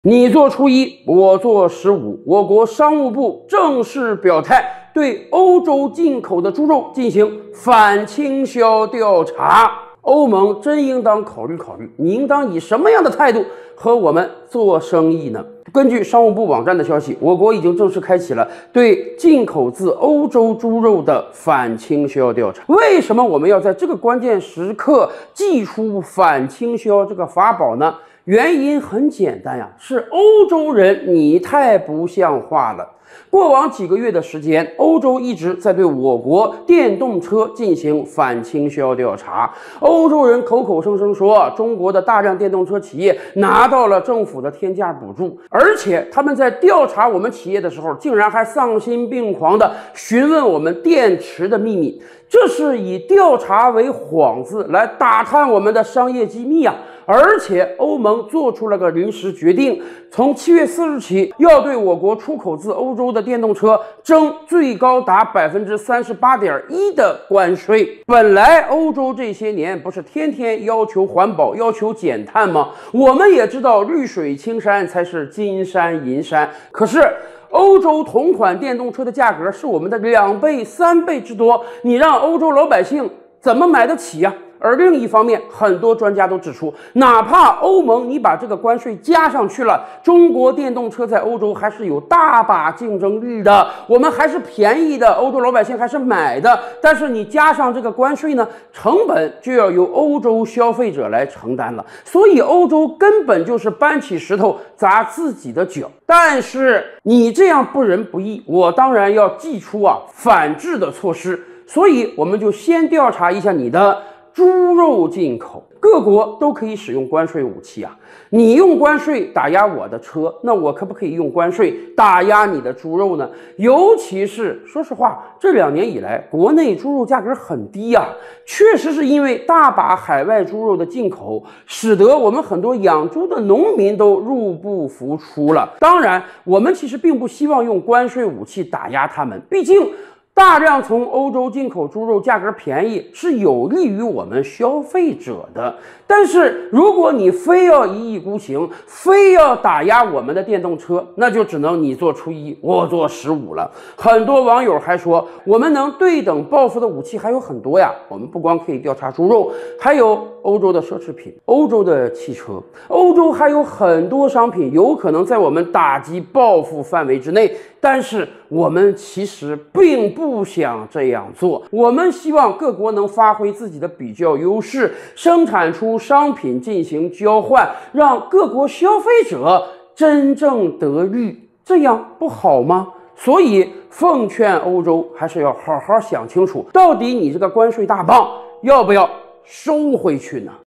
你做初一，我做15。我国商务部正式表态，对欧洲进口的猪肉进行反倾销调查。欧盟真应当考虑考虑，你应当以什么样的态度和我们做生意呢？根据商务部网站的消息，我国已经正式开启了对进口自欧洲猪肉的反倾销调查。为什么我们要在这个关键时刻祭出反倾销这个法宝呢？原因很简单呀，是欧洲人你太不像话了。过往几个月的时间，欧洲一直在对我国电动车进行反倾销调查。欧洲人口口声声说，中国的大量电动车企业拿到了政府的天价补助，而且他们在调查我们企业的时候，竟然还丧心病狂地询问我们电池的秘密。这是以调查为幌子来打探我们的商业机密啊！而且欧盟做出了个临时决定，从7月4日起，要对我国出口自欧洲的电动车征最高达38.1%的关税。本来欧洲这些年不是天天要求环保、要求减碳吗？我们也知道绿水青山才是金山银山，可是欧洲同款电动车的价格是我们的2倍、3倍之多，你让欧洲老百姓怎么买得起呀？而另一方面，很多专家都指出，哪怕欧盟你把这个关税加上去了，中国电动车在欧洲还是有大把竞争力的，我们还是便宜的，欧洲老百姓还是买的。但是你加上这个关税呢，成本就要由欧洲消费者来承担了，所以欧洲根本就是搬起石头砸自己的脚。但是你这样不仁不义，我当然要祭出反制的措施。所以我们就先调查一下你的猪肉进口，各国都可以使用关税武器啊！你用关税打压我的车，那我可不可以用关税打压你的猪肉呢？尤其是说实话，这2年以来，国内猪肉价格很低啊，确实是因为大把海外猪肉的进口，使得我们很多养猪的农民都入不敷出了。当然，我们其实并不希望用关税武器打压他们，毕竟大量从欧洲进口猪肉价格便宜是有利于我们消费者的，但是如果你非要一意孤行，非要打压我们的电动车，那就只能你做初一，我做15了。很多网友还说，我们能对等报复的武器还有很多呀，我们不光可以调查猪肉，还有欧洲的奢侈品、欧洲的汽车，欧洲还有很多商品有可能在我们打击报复范围之内，但是我们其实并不想这样做，我们希望各国能发挥自己的比较优势，生产出商品进行交换，让各国消费者真正得利，这样不好吗？所以奉劝欧洲还是要好好想清楚，到底你这个关税大棒要不要收回去呢？